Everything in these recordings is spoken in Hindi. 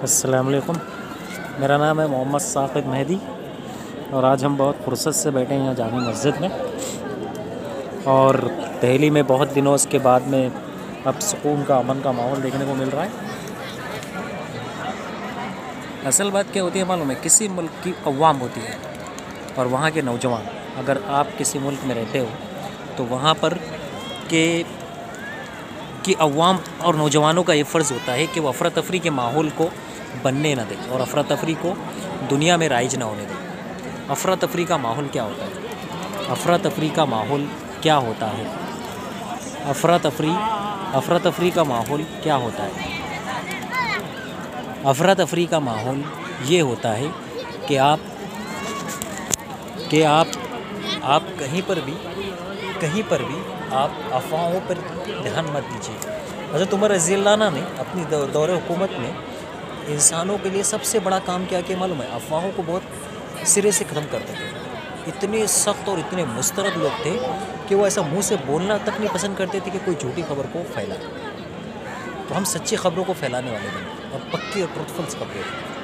अस्सलाम वालेकुम। मेरा नाम है मोहम्मद साक़िब मेहदी और आज हम बहुत फुर्सत से बैठे हैं यहाँ जामी मस्जिद में। और दिल्ली में बहुत दिनों के बाद में अब सुकून का, अमन का माहौल देखने को मिल रहा है। असल बात क्या होती है मालूम है? किसी मुल्क की अवाम होती है और वहाँ के नौजवान, अगर आप किसी मुल्क में रहते हो तो वहाँ पर कि अवाम और नौजवानों का ये फ़र्ज़ होता है कि वो अफरा तफरी के माहौल को बनने ना दें और अफरा तफरी को दुनिया में राइज ना होने दें। अफरा तफरी का माहौल क्या होता है? अफरा तफरी का माहौल क्या होता है? अफरा तफरी का माहौल क्या होता है? अफरा तफरी का माहौल ये होता है कि आप कहीं पर भी आप अफवाहों पर ध्यान मत दीजिए। हज़रत उमर रज़ियल्लाहु अन्हु ने अपनी दौरे हुकूमत में इंसानों के लिए सबसे बड़ा काम क्या किया मालूम है? अफवाहों को बहुत सिरे से ख़त्म करते थे। इतने सख्त और इतने मुस्तरद लोग थे कि वो ऐसा मुंह से बोलना तक नहीं पसंद करते थे कि कोई झूठी खबर को फैलाए। तो हम सच्ची खबरों को फैलाने वाले बने और पक्की और ट्रुथफुल्स खबरें।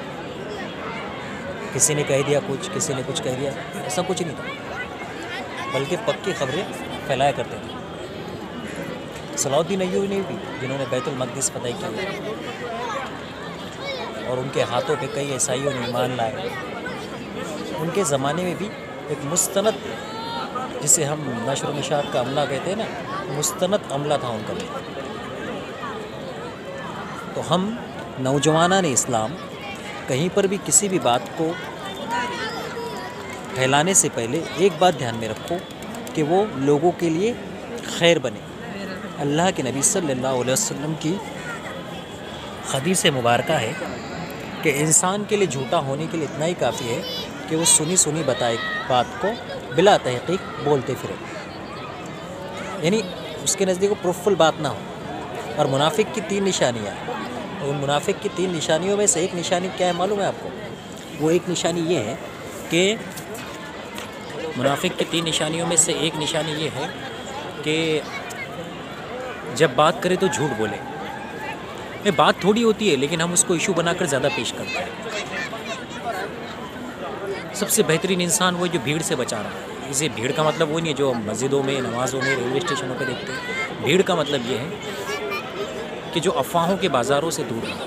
किसी ने कह दिया कुछ, किसी ने कुछ कह दिया, ऐसा कुछ नहीं था, बल्कि पक्की खबरें फैलाया करते थे। सलाउद्दीन अय्यूबी ने भी, जिन्होंने बैतुल मक़दिस फतह किया और उनके हाथों पे कई ईसाइयों ने ईमान लाए, उनके ज़माने में भी एक मुस्तनद, जिसे हम नशर व निशात का अमला कहते हैं ना, मुस्तनद अमला था उनका भी। तो हम नौजवानान इस्लाम कहीं पर भी किसी भी बात को फैलाने से पहले एक बात ध्यान में रखो कि वो लोगों के लिए खैर बने। अल्लाह के नबी सल्लल्लाहु अलैहि वसल्लम की हदीस मुबारका है कि इंसान के लिए झूठा होने के लिए इतना ही काफ़ी है कि वो सुनी सुनी बताए बात को बिला तहक़ीक़ बोलते फिरे, यानी उसके नज़दीक वो प्रूफुल बात ना हो। और मुनाफिक की 3 निशानियाँ, और उन मुनाफिक की 3 निशानियों में से एक निशानी क्या है मालूम है आपको? वो एक निशानी ये है कि मुनाफिक की 3 निशानियों में से एक निशानी ये है कि जब बात करें तो झूठ बोले। ये बात थोड़ी होती है लेकिन हम उसको इशू बनाकर ज़्यादा पेश करते हैं। सबसे बेहतरीन इंसान वो जो भीड़ से बचा रहा है। इसे भीड़ का मतलब वो नहीं है जो मस्जिदों में, नमाज़ों में, रेलवे स्टेशनों पे देखते हैं। भीड़ का मतलब ये है कि जो अफवाहों के बाज़ारों से दूर है।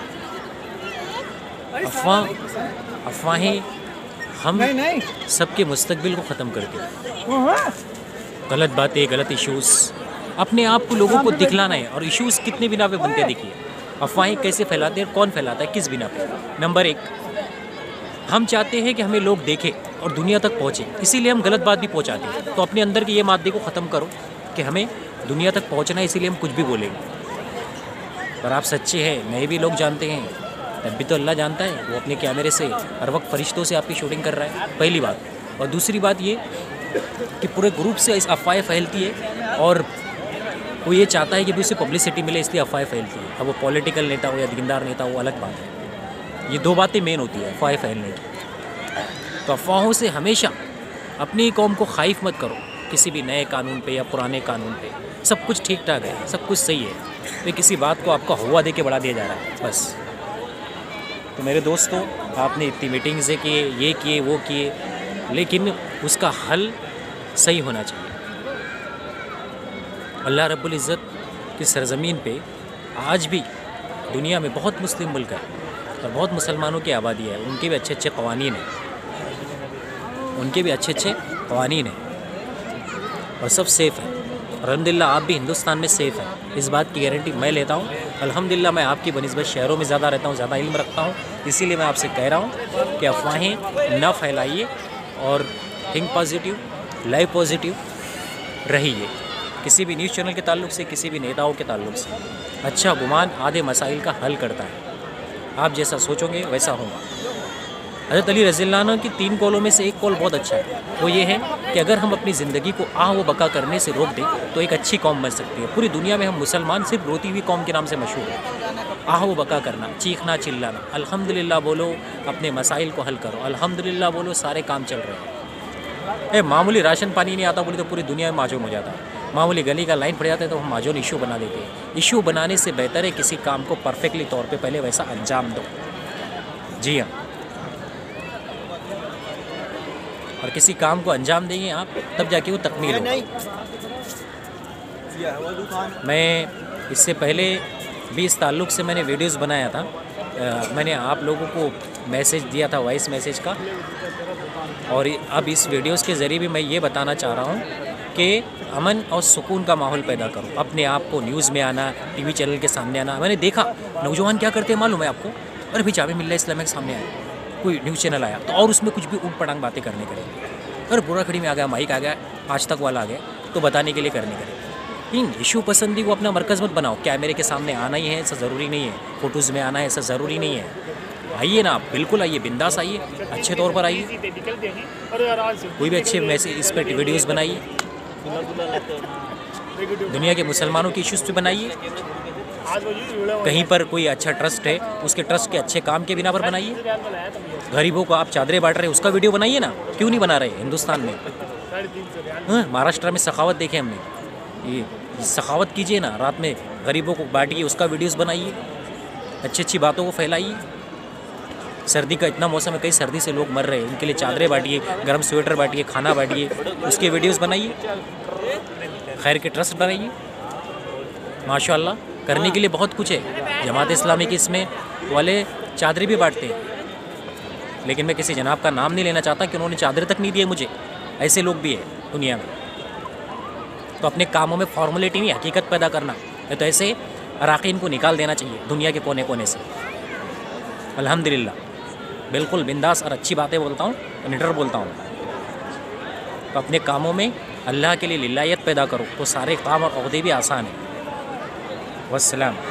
अफवाहें हम सबके मुस्तकबिल को ख़त्म करती हैं। गलत बातें, गलत इश्यूज़, अपने आप को लोगों को दिखलाना है। और इश्यूज़ कितने बिना पे बनते देखिए। अफवाहें कैसे फैलाते हैं, कौन फैलाता है, किस बिना पे? नंबर 1, हम चाहते हैं कि हमें लोग देखें और दुनिया तक पहुँचे, इसीलिए हम गलत बात भी पहुँचाते हैं। तो अपने अंदर के ये मादे को ख़त्म करो कि हमें दुनिया तक पहुँचना है, इसीलिए हम कुछ भी बोलेंगे। पर आप सच्चे हैं, नहीं भी लोग जानते हैं, तब भी तो अल्लाह जानता है। वो अपने कैमरे से हर वक्त फरिश्तों से आपकी शूटिंग कर रहा है, पहली बात। और दूसरी बात ये कि पूरे ग्रुप से इस अफवाहें फैलती है और वो ये चाहता है कि भी उसे पब्लिसिटी मिले, इसलिए अफवाहें फैलती है। अब वो पॉलिटिकल नेता हो या दीनदार नेता हो, अलग बात है। ये 2 बातें मेन होती है अफवाहें फैलने की। तो अफवाहों से हमेशा अपनी कौम को खाइफ मत करो, किसी भी नए कानून पे या पुराने कानून पे। सब कुछ ठीक ठाक है, सब कुछ सही है, तो किसी बात को आपका हुआ दे के बढ़ा दिया जा रहा है बस। तो मेरे दोस्तों, आपने इतनी मीटिंग्स किए, ये किए, वो किए, लेकिन उसका हल सही होना चाहिए। अल्लाह रब्बुल इज़्ज़त की सरज़मीन पे आज भी दुनिया में बहुत मुस्लिम मुल्क है और बहुत मुसलमानों की आबादी है। उनके भी अच्छे अच्छे क़वानीन हैं, और सब सेफ़ है। अल्हम्दुलिल्लाह आप भी हिंदुस्तान में सेफ़ हैं, इस बात की गारंटी मैं लेता हूँ। अल्हम्दुलिल्लाह मैं आपकी बनिस्बत शहरों में ज़्यादा रहता हूँ, ज़्यादा इल्म रखता हूँ, इसीलिए मैं आपसे कह रहा हूँ कि अफवाहें ना फैलाइए और थिंक पॉजिटिव, लाइव पॉजिटिव रहिए। किसी भी न्यूज़ चैनल के ताल्लुक़ से, किसी भी नेताओं के ताल्लुक़ से, अच्छा गुमान आधे मसाइल का हल करता है। आप जैसा सोचोगे वैसा होगा। हज़रत अली रज़ियल्लाहु अन्हु की 3 कौलों में से एक कौल बहुत अच्छा है। वो ये है कि अगर हम अपनी ज़िंदगी को आह व बका करने से रोक दें तो एक अच्छी कौम बन सकती है। पूरी दुनिया में हम मुसलमान सिर्फ रोती हुई कौम के नाम से मशहूर हैं। आह व बका करना, चीखना चिल्लाना, अल्हम्दुलिल्लाह बोलो, अपने मसाइल को हल करो, अल्हम्दुलिल्लाह बोलो, सारे काम चल रहे हैं। मामूली राशन पानी नहीं आता बोले तो पूरी दुनिया में माजूम हो जाता है। मामूली गली का लाइन पड़ जाता है तो हम माजूल इशू बना देते हैं। इशू बनाने से बेहतर है किसी काम को परफेक्टली तौर पे पहले वैसा अंजाम दो। जी हाँ, और किसी काम को अंजाम देंगे आप तब जाके वो तकमील होगा। मैं इससे पहले भी इस ताल्लुक़ से मैंने वीडियोस बनाया था। मैंने आप लोगों को मैसेज दिया था, वॉइस मैसेज का, और अब इस वीडियोस के ज़रिए भी मैं ये बताना चाह रहा हूँ कि अमन और सुकून का माहौल पैदा करो। अपने आप को न्यूज़ में आना, टीवी चैनल के सामने आना। मैंने देखा नौजवान क्या करते हैं मालूम है आपको? अरे भाई जावे मिल्ला इस्लामिया के सामने आया, कोई न्यूज़ चैनल आया तो और उसमें कुछ भी ऊट पटांग बातें करने करेंगे। अरे बुरा खड़ी में आ गया, माइक आ गया, आज तक वाला आ गया तो बताने के लिए करने करेंगे। इन इशू पसंदी को अपना मरकज़ मत बनाओ। कैमरे के सामने आना ही है ऐसा ज़रूरी नहीं है, फ़ोटोज़ में आना है ऐसा ज़रूरी नहीं है। आइए ना आप, बिल्कुल आइए, बिंदास आइए, अच्छे तौर पर आइए, कोई भी अच्छे मैसेज इस पर वीडियोस बनाइए, दुनिया के मुसलमानों की इश्यूज़ पे बनाइए। कहीं पर कोई अच्छा ट्रस्ट है, उसके ट्रस्ट के अच्छे काम के बिना पर बनाइए। गरीबों को आप चादरें बांट रहे हैं उसका वीडियो बनाइए ना, क्यों नहीं बना रहे? हिंदुस्तान में महाराष्ट्र में सखावत देखे हमने, ये सखावत कीजिए ना, रात में गरीबों को बांटिए, उसका वीडियोस बनाइए, अच्छी अच्छी बातों को फैलाइए। सर्दी का इतना मौसम है, कई सर्दी से लोग मर रहे हैं, उनके लिए चादरें बांटिए, गर्म स्वेटर बांटिए, खाना बांटिए, उसके वीडियोस बनाइए, खैर के ट्रस्ट बनाइए। माशाअल्लाह करने के लिए बहुत कुछ है। जमात इस्लामी की इसमें वाले चादरें भी बांटते हैं, लेकिन मैं किसी जनाब का नाम नहीं लेना चाहता कि उन्होंने चादर तक नहीं दिए मुझे। ऐसे लोग भी हैं दुनिया में। तो अपने कामों में फॉर्मेलिटी नहीं, हकीकत पैदा करना है, तो ऐसे अराकीन को निकाल देना चाहिए दुनिया के कोने कोने से। अल्हम्दुलिल्लाह बिल्कुल बिंदास और अच्छी बातें बोलता हूँ, निडर बोलता हूँ। तो अपने कामों में अल्लाह के लिए लिल्लाहियत पैदा करो तो सारे काम और ओहदे भी आसान हैं। वस्सलाम।